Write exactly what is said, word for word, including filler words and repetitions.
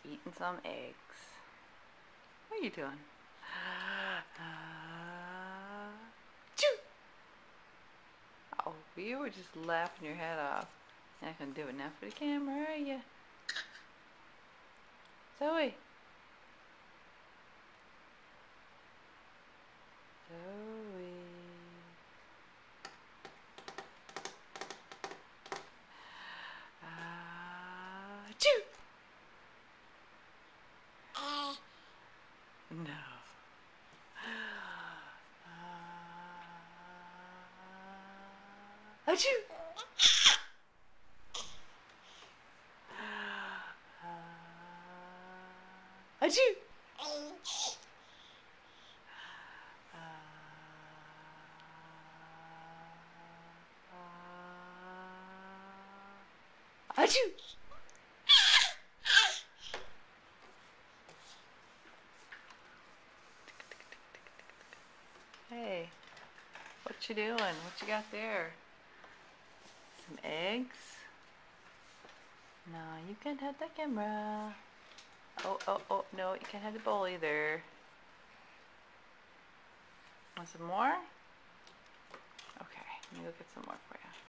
eating some eggs. What are you doing? Uh, choo! Oh, you were just laughing your head off. You're not gonna do it now for the camera, are you? Zoe. Zoe. Uh, choo! No. Uh, achoo! Uh, achoo! Uh, achoo! Hey, what you doing? What you got there? Some eggs? No, you can't have the camera. Oh, oh, oh, no, you can't have the bowl either. Want some more? Okay, let me go get some more for you.